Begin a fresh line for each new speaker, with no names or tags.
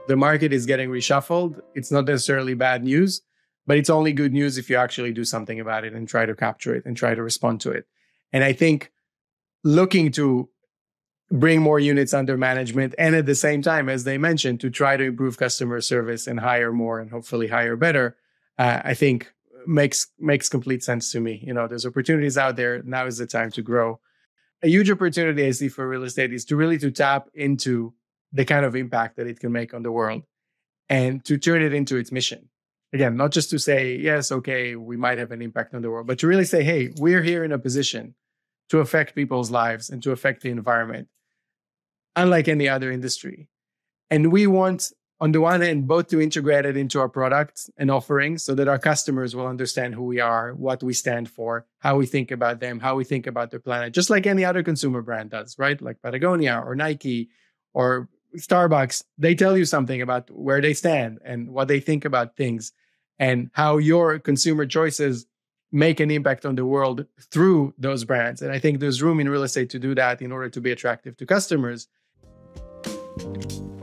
The market is getting reshuffled. It's not necessarily bad news, but it's only good news if you actually do something about it and try to capture it and try to respond to it. And I think looking to bring more units under management and at the same time, as they mentioned, to try to improve customer service and hire more and hopefully hire better, I think makes complete sense to me. There's opportunities out there. Now is the time to grow. A huge opportunity I see for real estate is to tap into the kind of impact that it can make on the world and to turn it into its mission. Again, not just to say, yes, okay, we might have an impact on the world, but to really say, hey, we're here in a position to affect people's lives and to affect the environment, unlike any other industry. And we want, on the one hand, both to integrate it into our products and offerings so that our customers will understand who we are, what we stand for, how we think about them, how we think about the planet, just like any other consumer brand does, right? Like Patagonia or Nike or Starbucks. They tell you something about where they stand and what they think about things and how your consumer choices make an impact on the world through those brands. And I think there's room in real estate to do that in order to be attractive to customers.